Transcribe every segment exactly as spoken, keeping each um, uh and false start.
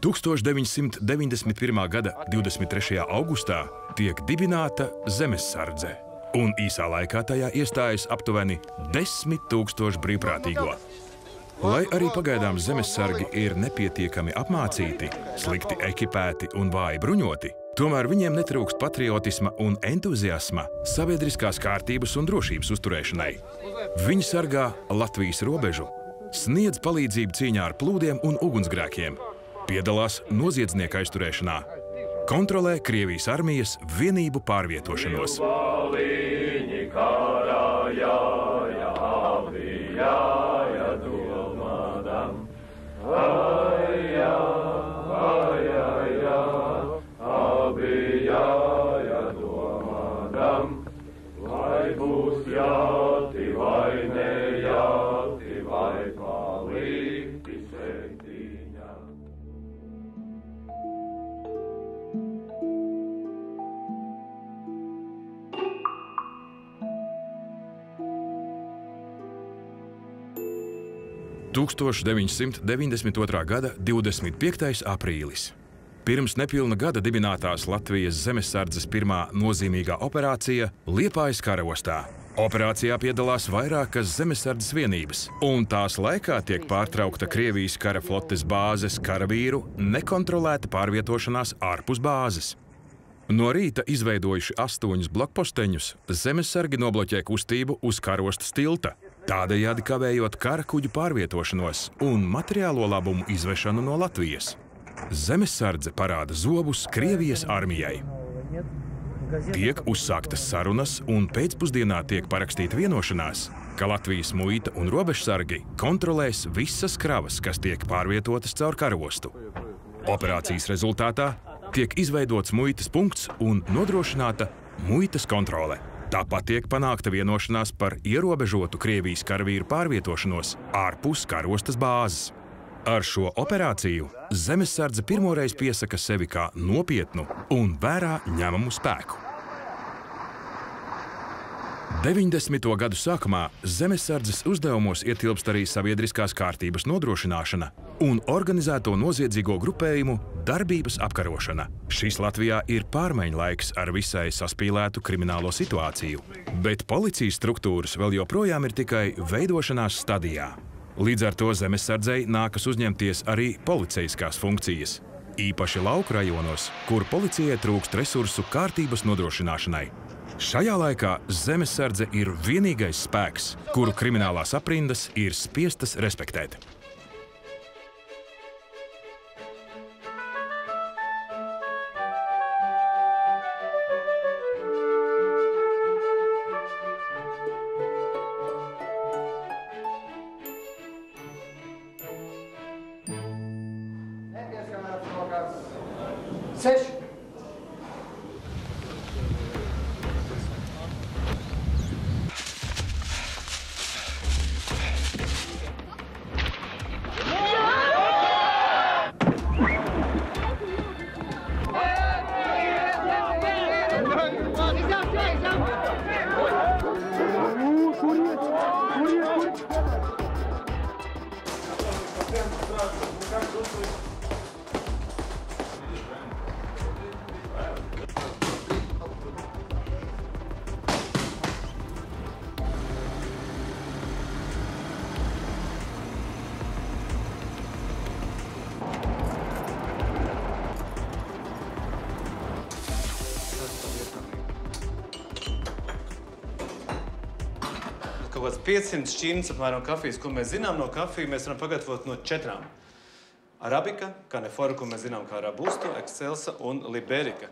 tūkstoš deviņsimt deviņdesmit pirmā gada divdesmit trešajā augustā tiek dibināta Zemessardze, un īsā laikā tajā iestājas aptuveni desmit tūkstoši brīvprātīgo. Lai arī pagaidām zemessargi ir nepietiekami apmācīti, slikti ekipēti un vāji bruņoti, tomēr viņiem netrūkst patriotisma un entuziasma sabiedriskās kārtības un drošības uzturēšanai. Viņi sargā Latvijas robežu, sniedz palīdzību cīņā ar plūdiem un ugunsgrēkiem, piedalās noziedznieku aizturēšanā, kontrolē Krievijas armijas vienību pārvietošanos. tūkstoš deviņsimt deviņdesmit otrā gada divdesmit piektais aprīlis. Pirms nepilna gada dibinātās Latvijas Zemessardzes pirmā nozīmīgā operācija Liepājas karostā. Operācijā piedalās vairākas zemessardzes vienības, un tās laikā tiek pārtraukta Krievijas kara flotes bāzes karavīru nekontrolēta pārvietošanās ārpus bāzes. No rīta izveidojuši astoņus blokposteņus, zemessargi nobloķē kustību uz karostas tilta, tādējādi kavējot kara kuģu pārvietošanos un materiālo labumu izvešanu no Latvijas. Zemessardze parāda zobus Krievijas armijai. Tiek uzsāktas sarunas un pēcpusdienā tiek parakstīta vienošanās, ka Latvijas muita un robežsargi kontrolēs visas kravas, kas tiek pārvietotas caur karostu. Operācijas rezultātā tiek izveidots muitas punkts un nodrošināta muitas kontrole. Tāpat tiek panākta vienošanās par ierobežotu Krievijas karavīru pārvietošanos ārpus karostas bāzes. Ar šo operāciju Zemessardze pirmoreiz piesaka sevi kā nopietnu un vērā ņemamu spēku. deviņdesmito gadu sākumā Zemessardzes uzdevumos ietilpst arī sabiedriskās kārtības nodrošināšana un organizēto noziedzīgo grupējumu darbības apkarošana. Šis Latvijā ir pārmaiņu laiks ar visai saspīlētu kriminālo situāciju, bet policijas struktūras vēl joprojām ir tikai veidošanās stadijā. Līdz ar to Zemessardzei nākas uzņemties arī policijiskās funkcijas, īpaši lauku rajonos, kur policijai trūkst resursu kārtības nodrošināšanai. Šajā laikā Zemessardze ir vienīgais spēks, kuru kriminālās aprindas ir spiestas respektēt. Seši. Kaut kāds piecsimt šķirnes apmēram kafijas, ko mēs zinām no kafiju, mēs varam pagatavot no četrām. Arabika, Caneforu, ko mēs zinām kā Robusto, Excelsa un Liberica.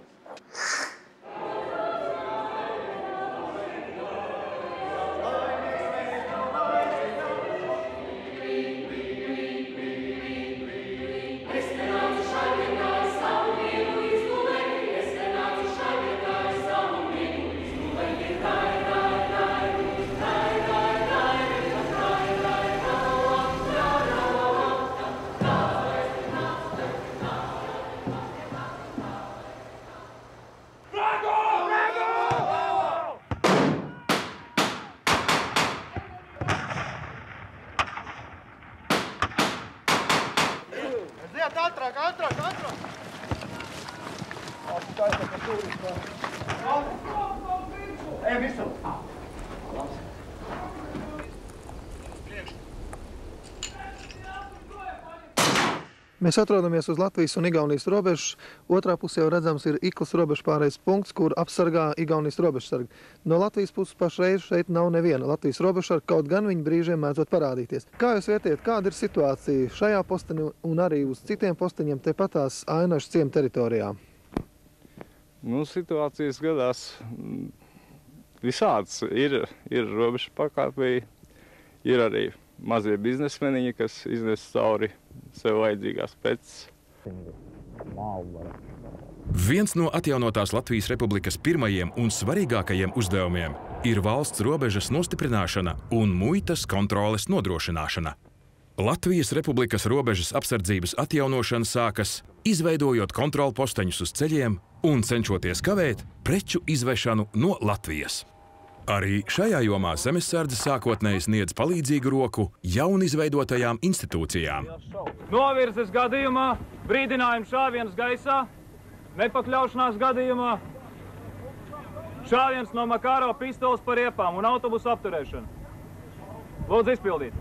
Mēs atrodamies uz Latvijas un Igaunijas robežas. Otrā pusē jau redzams ir Iklas robežas pārējais punkts, kur apsargā Igaunijas robežsargi. No Latvijas puses pašreiz šeit nav neviena Latvijas robežsarga, kaut gan viņi brīžiem mēdzot parādīties. Kā jūs vērtējat, kāda ir situācija šajā postenī un arī uz citiem posteņiem tepatās Ainažas ciema teritorijā? Nu, situācijas gadās visāds. Ir, ir robežu pakāpēji, ir arī mazie biznesmeniņi, kas iznes cauri sev vajadzīgās preces. Viens no atjaunotās Latvijas Republikas pirmajiem un svarīgākajiem uzdevumiem ir valsts robežas nostiprināšana un muitas kontroles nodrošināšana. Latvijas Republikas robežas apsardzības atjaunošana sākas, izveidojot kontrolposteņus uz ceļiem un cenšoties kavēt preču izvešanu no Latvijas. Arī šajā jomā Zemesardze sākotnēji sniedz palīdzīgu roku jaunizveidotajām institūcijām. Novirzes gadījumā, brīdinājums šāviens gaisā, nepakļaušanās gadījumā, šāviens no Makaro pistoles par riepām un autobusu apturēšanu. Lūdzu izpildīt.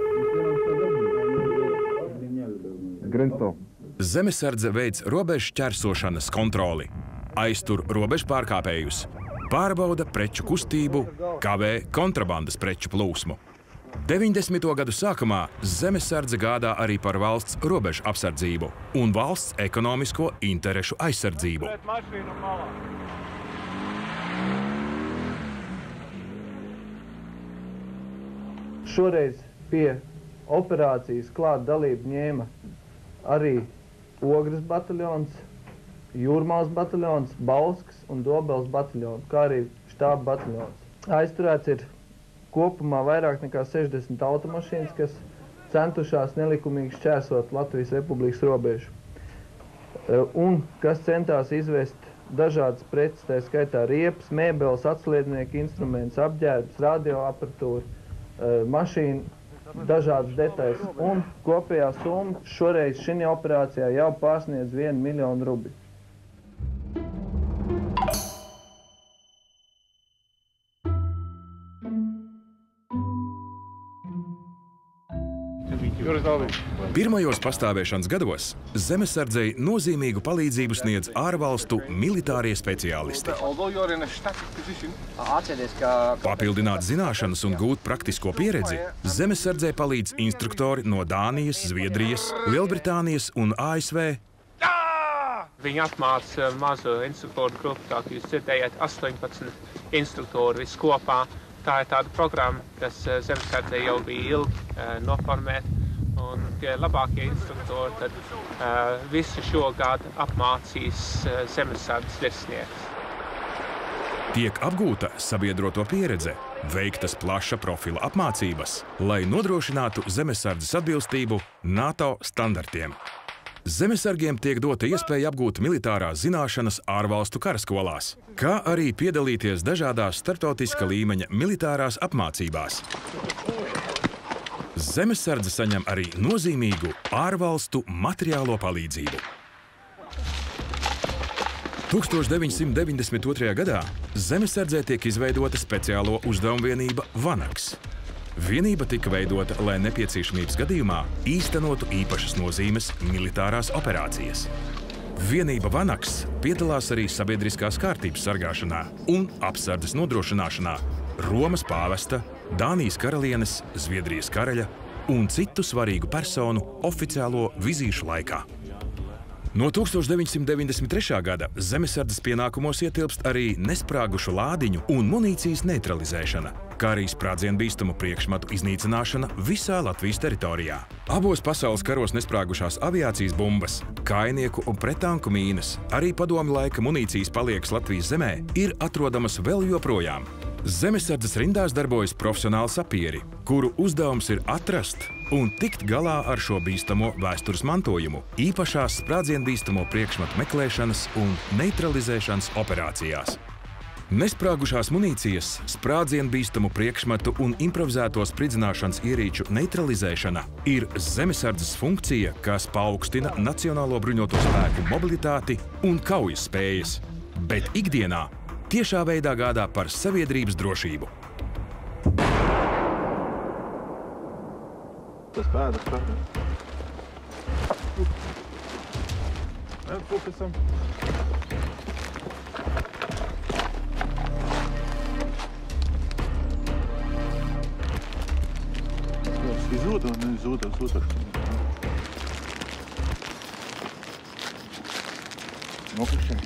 Zemesardze veic robežu ķersošanas kontroli, aiztur robežu pārkāpējus, pārbauda preču kustību, kavē kontrabandas preču plūsmu. deviņdesmito gadu sākumā Zemesardze gādā arī par valsts robežu apsardzību un valsts ekonomisko interešu aizsardzību. Šoreiz pie operācijas klāt dalību ņēma arī Ogres bataljons, Jūrmālas bataljons, Bauskas un Dobels bataljons, kā arī štāba bataljons. Aizturēts ir kopumā vairāk nekā sešdesmit automašīnas, kas centušās nelikumīgi šķērsot Latvijas Republikas robežu. Un kas centās izvest dažādas preces, tā skaitā riepas, mēbeles, atsliednieki, instrumentus, apģērbs, radioaparatūru, mašīnu, dažādas detaļas. Un kopējā summa šoreiz šī operācijā jau pārsniedz vienu miljonu rubļu. Pirmajos pastāvēšanas gados Zemesardzei nozīmīgu palīdzību sniedz ārvalstu militārie speciālisti. Papildināt zināšanas un gūt praktisko pieredzi Zemesardzei palīdz instruktori no Dānijas, Zviedrijas, Lielbritānijas un A S V. Viņi apmāca mazu instruktoru grupu, tā kā jūs dzirdējāt, astoņpadsmit instruktori visu kopā. Tā ir tāda programma, kas Zemesardzei jau bija ilgi noformēta. Un tie labākie instruktori tad uh, visu šo gadu apmācīs uh, Zemesardzes virsnieks. Tiek apgūta sabiedroto pieredze, veiktas plaša profila apmācības, lai nodrošinātu Zemesardzes atbilstību NATO standartiem. Zemesargiem tiek dota iespēja apgūt militārās zināšanas ārvalstu karaskolās, kā arī piedalīties dažādās starptautiska līmeņa militārās apmācībās. Zemesardze saņem arī nozīmīgu ārvalstu materiālo palīdzību. tūkstoš deviņsimt deviņdesmit otrajā gadā Zemesardzē tiek izveidota speciālo uzdevumu vienība Vanaks. Vienība tika veidota, lai nepieciešamības gadījumā īstenotu īpašas nozīmes militārās operācijas. Vienība Vanaks piedalās arī sabiedriskās kārtības sargāšanā un apsardzes nodrošināšanā Romas pāvesta, Dānijas karalienes, Zviedrijas karaļa un citu svarīgu personu oficiālo vizīšu laikā. No tūkstoš deviņsimt deviņdesmit trešā gada Zemesardzes pienākumos ietilpst arī nesprāgušu lādiņu un munīcijas neutralizēšana, kā arī sprādzienbīstamu priekšmetu iznīcināšana visā Latvijas teritorijā. Abos pasaules karos nesprāgušās aviācijas bumbas, kājnieku un pretanku mīnas, arī padomju laika munīcijas paliekas Latvijas zemē ir atrodamas vēl joprojām. Zemesardzes rindās darbojas profesionāli sapieri, kuru uzdevums ir atrast un tikt galā ar šo bīstamo vēstures mantojumu īpašās sprādzienbīstamo priekšmetu meklēšanas un neutralizēšanas operācijās. Nesprāgušās munīcijas, sprādzienbīstamu priekšmetu un improvizēto spridzināšanas ierīču neutralizēšana ir Zemesardzes funkcija, kas paaugstina Nacionālo bruņoto spēku mobilitāti un kaujas spējas. bet ikdienā tiešā veidā gādā par sabiedrības drošību. Tas pēdas pēdas. Fokusam. Izūda un neizūda, izūda. Nokrišķē.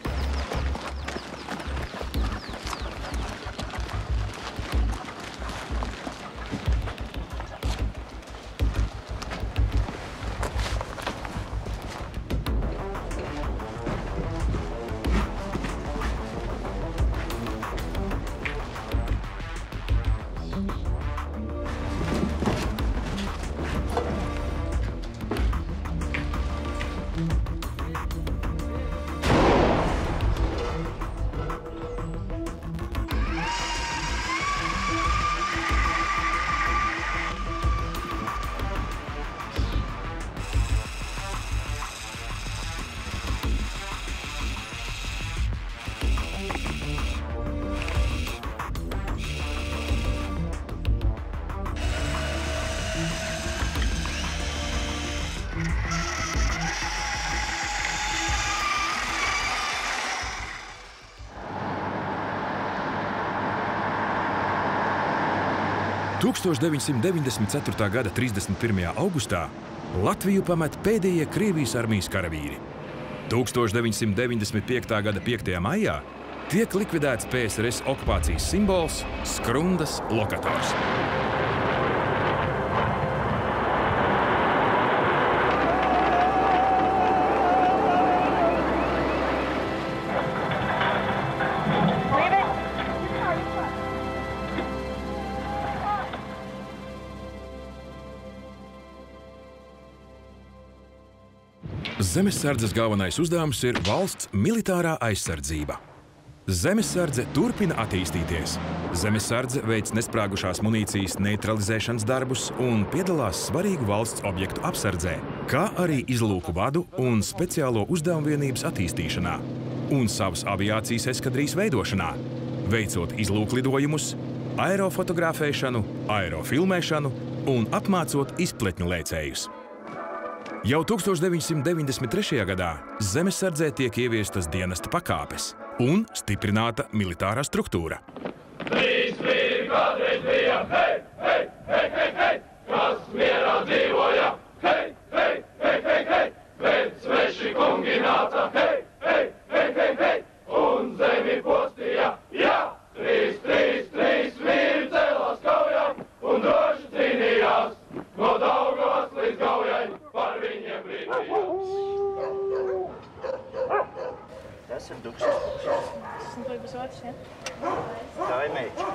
tūkstoš deviņsimt deviņdesmit ceturtā gada trīsdesmit pirmajā augustā Latviju pamet pēdējie Krievijas armijas karavīri. tūkstoš deviņsimt deviņdesmit piektā gada piektajā maijā tiek likvidēts P S R S okupācijas simbols Skrundas lokators. Zemesardzes galvenais uzdevums ir valsts militārā aizsardzība. Zemesardze turpina attīstīties. Zemesardze veic nesprāgušās munīcijas neutralizēšanas darbus un piedalās svarīgu valsts objektu apsardzē, kā arī izlūku vadu un speciālo uzdevumu vienības attīstīšanā un savas aviācijas eskadrijas veidošanā, veicot izlūklidojumus, aerofotografēšanu, aerofilmēšanu un apmācot izpletņu lēcējus. Jau tūkstoš deviņsimt deviņdesmit trešajā gadā Zemesardzē tiek ieviestas dienesta pakāpes un stiprināta militārā struktūra. Trīs vīri kādreiz bija, hei, hei, hei, hei, hei, kas mierā dzīvoja, hei, hei, hei, hei, hei, bet sveši kungi nāca, hei, hei, hei, hei, hei, un zemi postīja, jā, trīs, trīs, trīs vīri cēlās kaujām un droši cīnījās, no Daugavas līdz Gaujai. Par viņiem brīdījās. Tas ir dukšas. Tas ir būs otrs, ja? Tā ir meiča.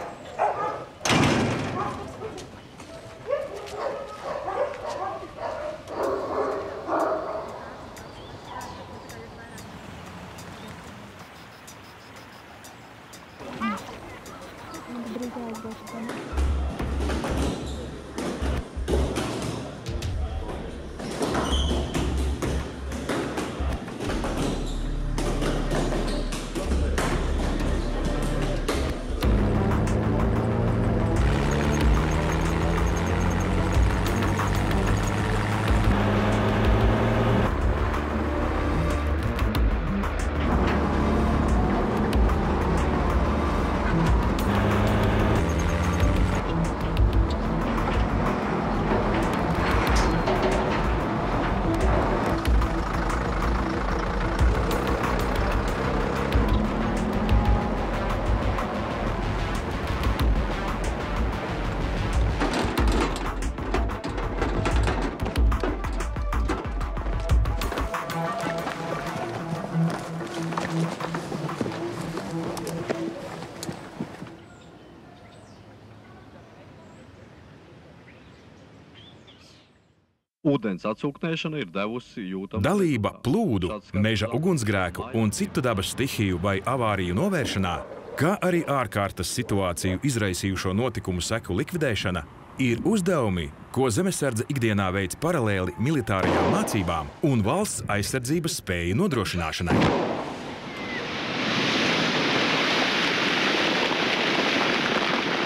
Ūdens atsūknēšana ir devusi jūtamu... Dalība plūdu, meža ugunsgrēku un citu dabas stihiju vai avāriju novēršanā, kā arī ārkārtas situāciju izraisījušo notikumu seku likvidēšana, ir uzdevumi, ko Zemesardze ikdienā veic paralēli militārajām mācībām un valsts aizsardzības spēju nodrošināšanai.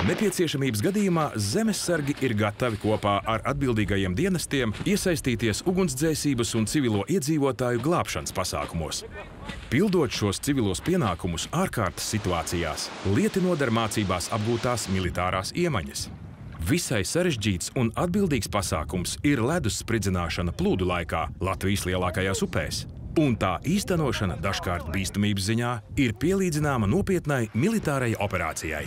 Nepieciešamības gadījumā zemesargi ir gatavi kopā ar atbildīgajiem dienestiem iesaistīties ugunsdzēsības un civilo iedzīvotāju glābšanas pasākumos. Pildot šos civilos pienākumus ārkārtas situācijās, lieti noder mācībās apgūtās militārās iemaņas. Visai sarežģīts un atbildīgs pasākums ir ledus spridzināšana plūdu laikā Latvijas lielākajās upēs. Un tā īstenošana dažkārt bīstamības ziņā ir pielīdzināma nopietnai militārai operācijai.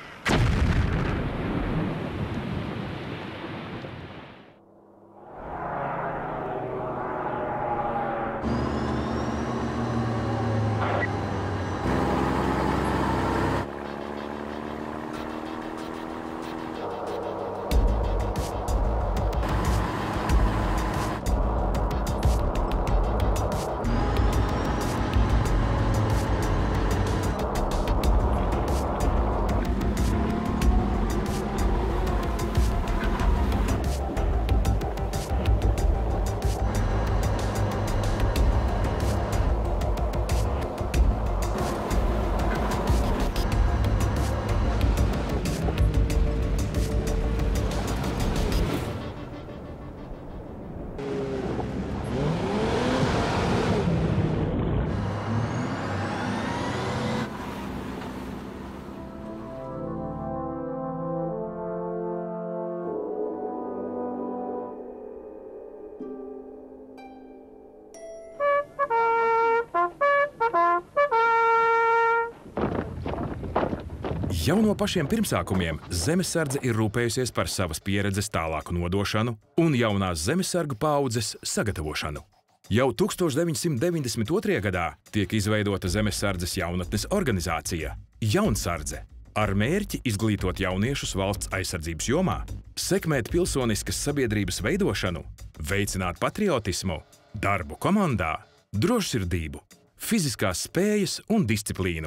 Jau no pašiem pirmsākumiem zemesardze ir rūpējusies par savas pieredzes tālāku nodošanu un jaunās zemesargu paaudzes sagatavošanu. Jau tūkstoš deviņsimt deviņdesmit otrajā gadā tiek izveidota zemesardzes jaunatnes organizācija Jaunsardze ar mērķi izglītot jauniešus valsts aizsardzības jomā, sekmēt pilsoniskas sabiedrības veidošanu, veicināt patriotismu, darbu komandā, drošsirdību, fiziskās spējas un disciplīnu.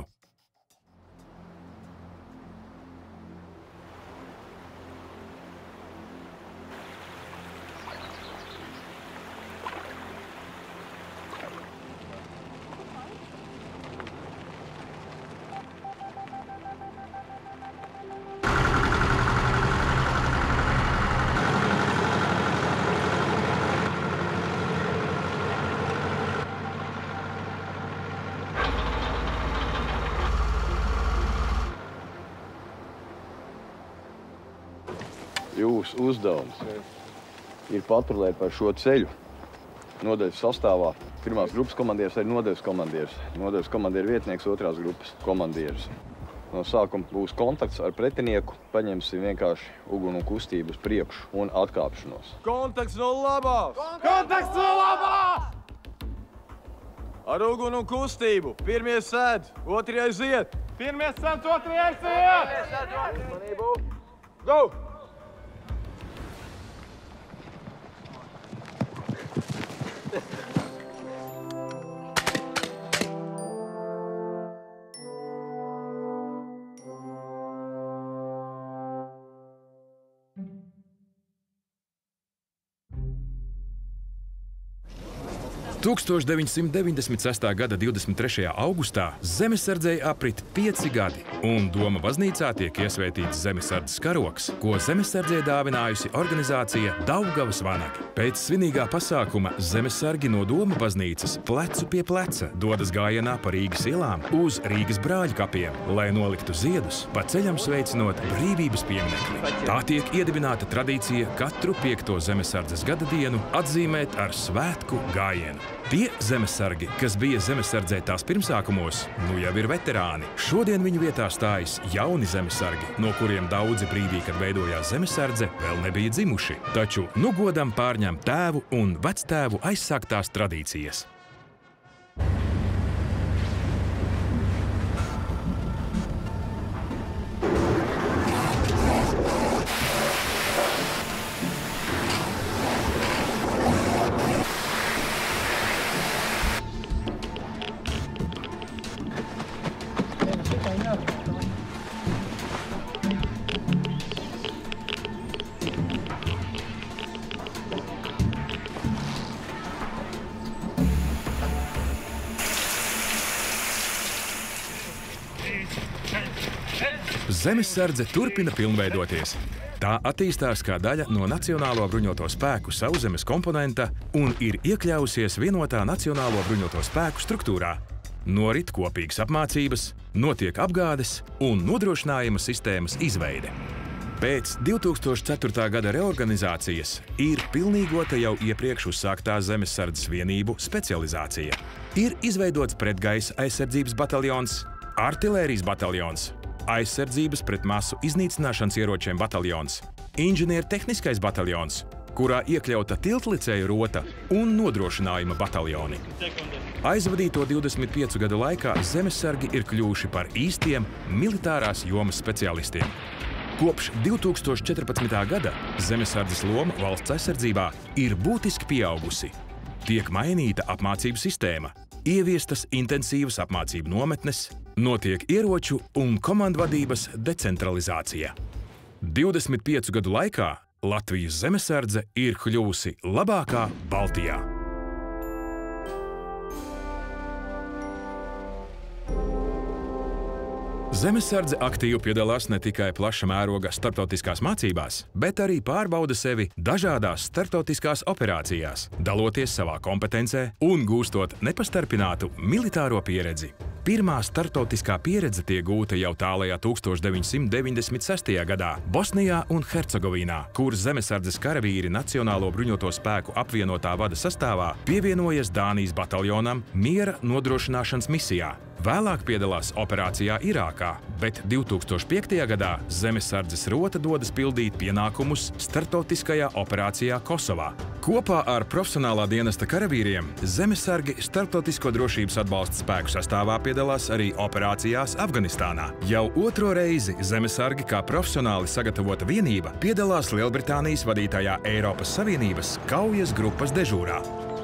Jūsu uzdevums ir patrulēt par šo ceļu. Nodaļas sastāvā pirmās grupas komandieris ir nodaļas komandieris. Nodaļas komandieru vietnieks otrās grupas komandieris. No sākuma būs kontakts ar pretinieku, paņemsim vienkārši uguni un kustību uz priekšu un atkāpšanos. Kontakts no labās! Kontakts no labās! Ar uguni un kustību. Pirmie sēd, otrie aiziet. Pirmie sēd, otrie aiziet! Uzmanību! Go! tūkstoš deviņsimt deviņdesmit sestā gada divdesmit trešajā augustā zemesardzei aprit pieci gadi, un Doma baznīcā tiek iesvētīts zemesardzes karogs, ko zemesardzei dāvinājusi organizācija Daugavas vanagi. Pēc svinīgā pasākuma zemesargi no Doma baznīcas plecu pie pleca dodas gājienā pa Rīgas ielām uz Rīgas brāļu kapiem, lai noliktu ziedus, pa ceļam sveicinot brīvības pieminekli. Tā tiek iedibināta tradīcija katru piekto zemesardzes gada dienu atzīmēt ar svētku gājienu. Tie zemesargi, kas bija zemesardzē tās pirmsākumos, nu jau ir veterāni. Šodien viņu vietā stājas jauni zemesargi, no kuriem daudzi brīdī, kad veidojās zemesardze, vēl nebija dzimuši. Taču nu godam pārņem tēvu un vectēvu aizsāktās tradīcijas. Zemesardze turpina pilnveidoties. Tā attīstās kā daļa no Nacionālo bruņoto spēku sauszemes komponenta un ir iekļausies vienotā Nacionālo bruņoto spēku struktūrā. Norit kopīgas apmācības, notiek apgādes un nodrošinājuma sistēmas izveide. Pēc divi tūkstoši ceturtā gada reorganizācijas ir pilnīgota jau iepriekš uzsāktā zemesardzes vienību specializācija. Ir izveidots pretgaisa aizsardzības bataljons, artilērijas bataljons, aizsardzības pret masu iznīcināšanas ieročiem bataljons, inženieru tehniskais bataljons, kurā iekļauta tiltlicēju rota un nodrošinājuma bataljoni. Aizvadīto divdesmit piecu gadu laikā zemesargi ir kļuvuši par īstiem militārās jomas specialistiem. Kopš divi tūkstoši četrpadsmitā gada zemesardzes loma valsts aizsardzībā ir būtiski pieaugusi. Tiek mainīta apmācību sistēma, ieviestas intensīvas apmācību nometnes, notiek ieroču un komandvadības decentralizācija. divdesmit piecu gadu laikā Latvijas zemesardze ir kļuvusi labākā Baltijā. Zemesardze aktīvi piedalās ne tikai plaša mēroga starptautiskās mācībās, bet arī pārbauda sevi dažādās starptautiskās operācijās, daloties savā kompetencē un gūstot nepastarpinātu militāro pieredzi. Pirmā starptautiskā pieredze tiek gūta jau tālajā tūkstoš deviņsimt deviņdesmit sestajā gadā Bosnijā un Hercegovīnā, kur zemesardzes karavīri Nacionālo bruņoto spēku apvienotā vada sastāvā pievienojas Dānijas bataljonam miera nodrošināšanas misijā. Vēlāk piedalās operācijā Irākā, bet divi tūkstoši piektajā gadā zemesardzes rota dodas pildīt pienākumus starptautiskajā operācijā Kosovā. Kopā ar profesionālā dienesta karavīriem zemesargi starptautisko drošības atbalsta spēku sastāvā piedalās arī operācijās Afganistānā. Jau otro reizi zemesargi kā profesionāli sagatavota vienība piedalās Lielbritānijas vadītajā Eiropas Savienības kaujas grupas dežūrā.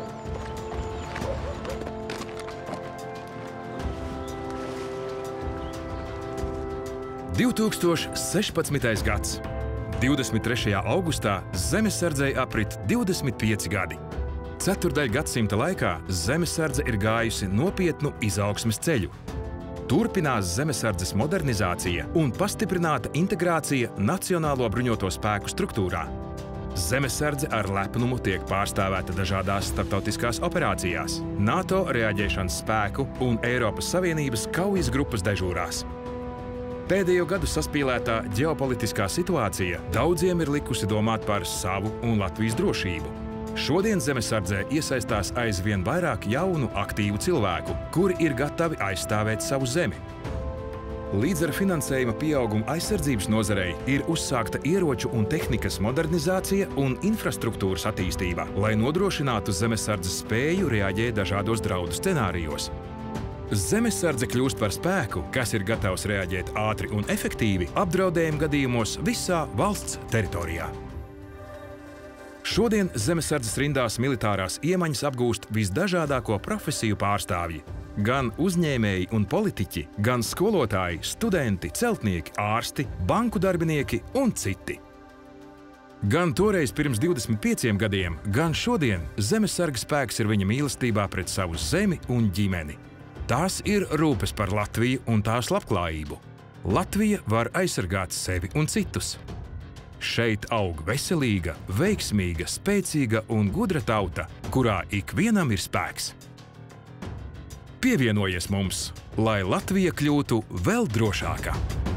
divi tūkstoši sešpadsmitais gads. divdesmit trešajā augustā zemesardzei aprit divdesmit pieci gadi. Ceturdaļ gadsimta laikā zemesardze ir gājusi nopietnu izaugsmes ceļu. Turpinās zemesardzes modernizācija un pastiprināta integrācija Nacionālo bruņoto spēku struktūrā. Zemesardze ar lepnumu tiek pārstāvēta dažādās starptautiskās operācijās, NATO reaģēšanas spēku un Eiropas Savienības kaujas grupas dežūrās. Pēdējo gadu saspīlētā ģeopolitiskā situācija daudziem ir likusi domāt par savu un Latvijas drošību. Šodien zemesardzē iesaistās aizvien vairāk jaunu, aktīvu cilvēku, kuri ir gatavi aizstāvēt savu zemi. Līdz ar finansējuma pieaugumu aizsardzības nozarei ir uzsākta ieroču un tehnikas modernizācija un infrastruktūras attīstība, lai nodrošinātu zemesardzes spēju reaģēt dažādos draudu scenārijos. Zemesardze kļūst par spēku, kas ir gatavs reaģēt ātri un efektīvi apdraudējuma gadījumos visā valsts teritorijā. Šodien zemesardzes rindās militārās iemaņas apgūst visdažādāko profesiju pārstāvji. Gan uzņēmēji un politiķi, gan skolotāji, studenti, celtnieki, ārsti, banku darbinieki un citi. Gan toreiz pirms divdesmit pieciem gadiem, gan šodien zemesarga spēks ir viņa mīlestībā pret savu zemi un ģimeni. Tās ir rūpes par Latviju un tās labklājību. Latvija var aizsargāt sevi un citus. Šeit aug veselīga, veiksmīga, spēcīga un gudra tauta, kurā ikvienam ir spēks. Pievienojies mums, lai Latvija kļūtu vēl drošāka!